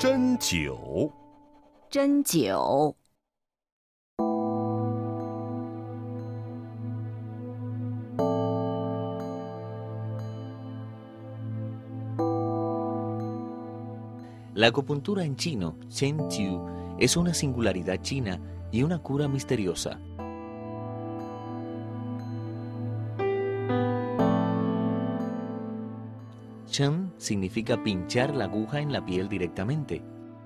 针灸， 针灸。 La acupuntura en chino, Chen Qiu, es una singularidad china y una cura misteriosa. Chen significa pinchar la aguja en la piel directamente.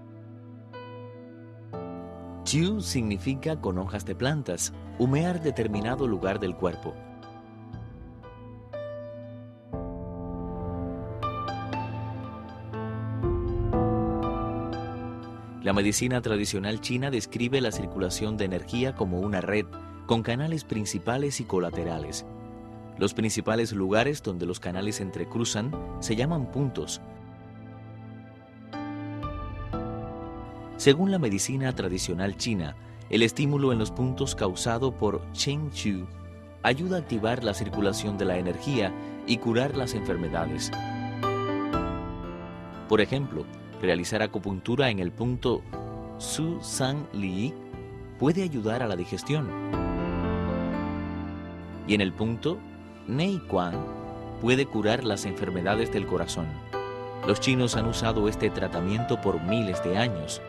Qiu significa con hojas de plantas, humear determinado lugar del cuerpo. La medicina tradicional china describe la circulación de energía como una red, con canales principales y colaterales. Los principales lugares donde los canales se entrecruzan se llaman puntos. Según la medicina tradicional china, el estímulo en los puntos causado por Chen Qiu ayuda a activar la circulación de la energía y curar las enfermedades. Por ejemplo, realizar acupuntura en el punto Su San Li puede ayudar a la digestión. Y en el punto Nei Quan puede curar las enfermedades del corazón. Los chinos han usado este tratamiento por miles de años.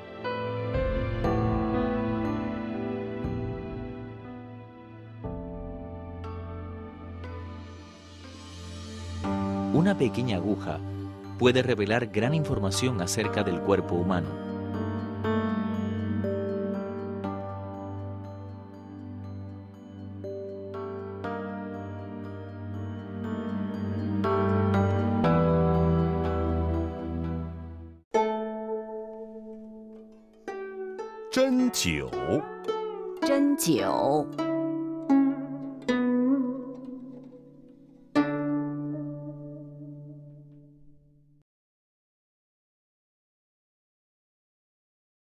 Una pequeña aguja puede revelar gran información acerca del cuerpo humano. 针灸， 针灸。